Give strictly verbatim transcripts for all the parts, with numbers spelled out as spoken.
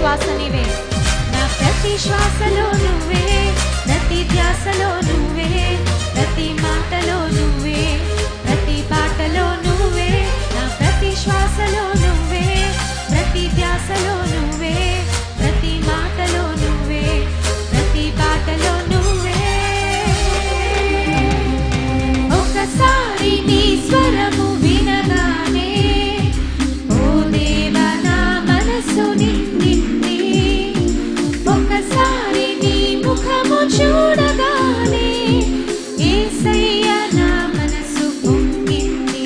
శ్వాస నీవే, నా ప్రతి శ్వాసలో నువ్వే, ప్రతి ధ్యాసలో నువ్వే, ప్రతి మాటలో నువ్వే, ప్రతి పాటలో నువ్వే, నా ప్రతి శ్వాసలో నువ్వే, ప్రతి ధ్యాసలో నువ్వే, ప్రతి మాటలో నువ్వే, ప్రతి పాటలో నువ్వే. ఒకసారి నీ స్వరము వినగానే ఓ దేవా నా మనసు నిండింది, ఒకసారి నీ ముఖము చూడగానే యేసయ్య నా మనసు పొంగింది.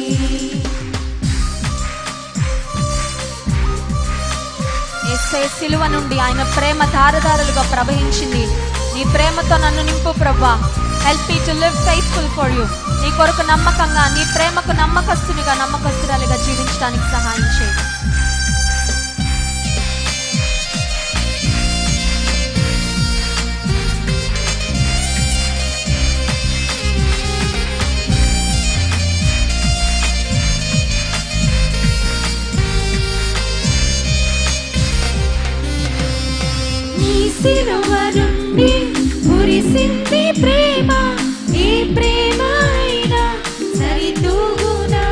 యేసయ్య సిలువ నుండి ఆయన ప్రేమ ధారధారలుగా ప్రవహించింది. నీ ప్రేమతో నన్ను నింపు ప్రభువా. Help me to live faithful for you. నీ కొరకు నమ్మకంగా, నీ ప్రేమకు నమ్మకస్తునిగా, నమ్మకస్తురాలిగా జీవించడానికి సహాయం చేయి. నీ సిలువ నుండి కురిసింది ప్రేమ, ఏ ప్రేమ అయినా సరితూగునా.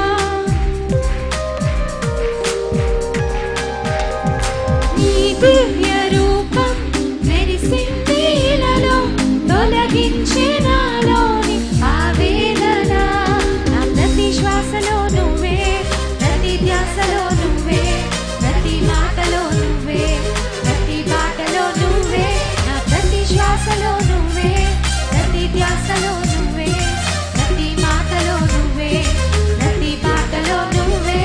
నీ దివ్య రూపం మెరిసింది ఇలలో, తొలగించే నాలోని ఆవేదన. నా ప్రతి శ్వాసలో నువ్వే, ప్రతి ధ్యాసలో నువ్వే, ప్రతి మాటలో నువ్వే, ప్రతి బాటలో నువ్వే, నా ప్రతి శ్వాసలో నువ్వే, ప్రతి ధ్యాసలో నువ్వే, ప్రతి మాటలో నువ్వే, ప్రతి బాటలో నువ్వే.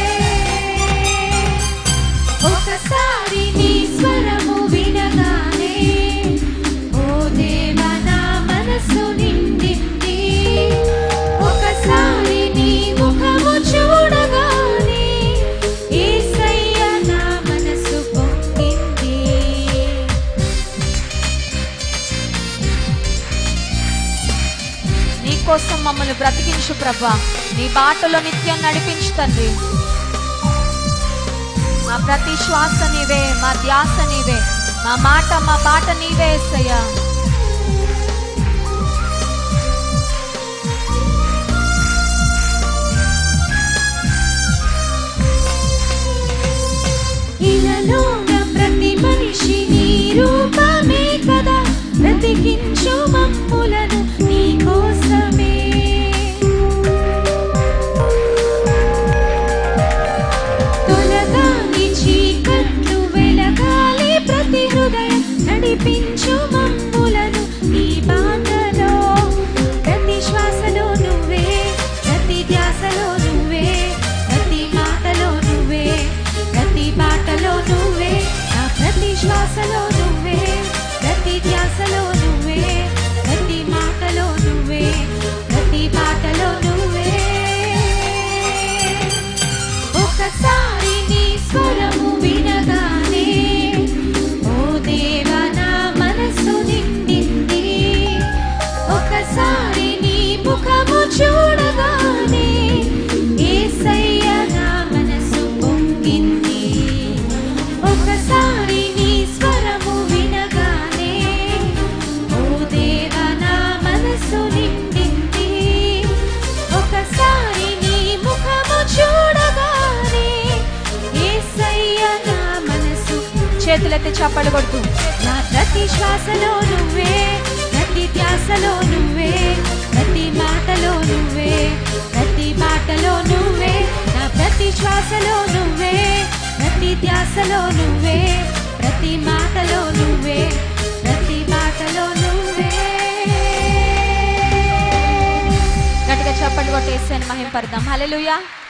ఒకసారి నీ స్వరము వినగానే ఓ దేవా నా మనసు నిండింది, ఒకసారి నీ ముఖము చూడగానే యేసయ్య నా మనసు పొంగింది. నీ కోసం మమ్మల్ని బ్రతికించు ప్రభా, నీ బాటలో నిత్యం నడిపించు తండ్రి. మా ప్రతి శ్వాస నీవే, మా ధ్యాస నీవే, మా మాట మా బాట నీవే యేసయ్యా. ఇలలోన ప్రతి మనిషి నీ రూపమే కదా, బ్రతికించు మమ్ములను నీ కోసమే. తొలగాలి చీకట్లు వెలగాలి ప్రతి హృదయం, నడిపించు మమ్ములను నీ బాటలో. ప్రతి శ్వాసలో నువ్వే, ప్రతి ధ్యాసలో నువ్వే, ప్రతి మాటలో నువ్వే, ప్రతి బాటలో నువ్వే, నా ప్రతి శ్వాసలో నువ్వే, ప్రతి ధ్యాసలో నువ్వే, ప్రతి మాటలో నువ్వే, ప్రతి బాటలో నువ్వే. ఒకసారి నీ స్వరము వినగానే ఓ దేవా నా మనసు నిండింది, ఒకసారి నీ ముఖము చూడగానే యేసయ్య నా మనసు పొంగింది. ఒకసారి నీ స్వరము వినగానే ఓ దేవా నా మనసు నిండింది, ఒకసారి నీ ముఖము చూడగానే యేసయ్య నా మనసు. చేతులెత్తి చప్పలు కొడుతూ నా ప్రతి శ్వాసలో నువ్వే, ప్రతి ధ్యాసలో నువ్వే, ప్రతి మాటలో నువ్వే, ప్రతి బాటలో నువ్వే, నా ప్రతి శ్వాసలో నువ్వే, ప్రతి ధ్యాసలో నువ్వే, ప్రతి మాటలో నువ్వే, ప్రతి బాటలో నువ్వే. గట్టిగా చప్పట్లు కొట్టేసాను, మహింపడదాం. హల్లెలూయా.